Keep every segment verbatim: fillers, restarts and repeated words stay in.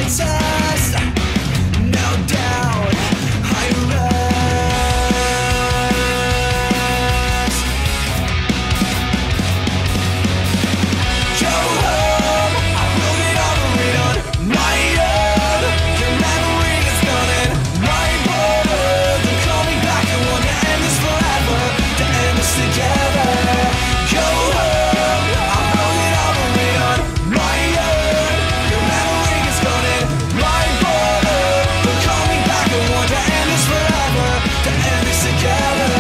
test. No doubt I rest. Go home, I wrote it all to read on my own. Your memory is gone and my board. Don't call me back, I want to end this forever, to end this together. Go home, I wrote it all to read on my own. Your memory is gone and my board. Don't call me back, I want to end this forever, to end this together.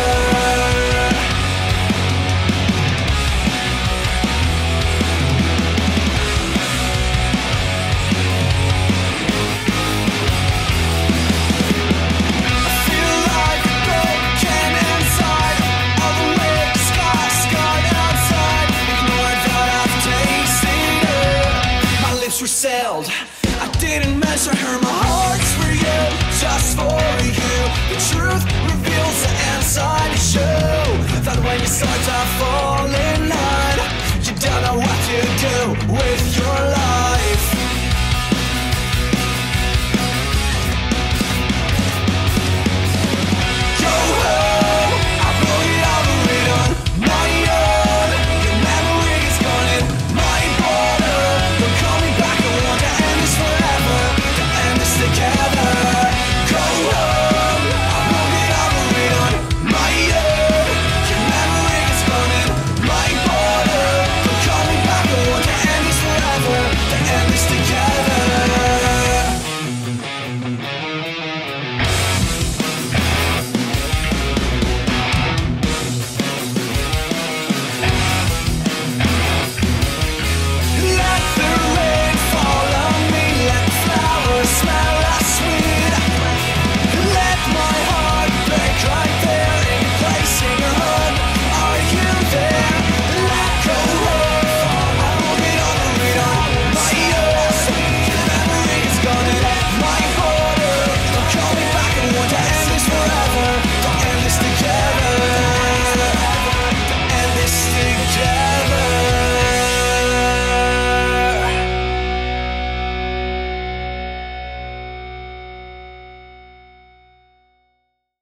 Feel like broken inside, all the way scar-scarred outside. Ignored that I've tasted it. My lips were sealed, I didn't measure her. My heart's for you, just for you. The truth reveals the inside to show that when you start to fall in line, you don't know what to do with your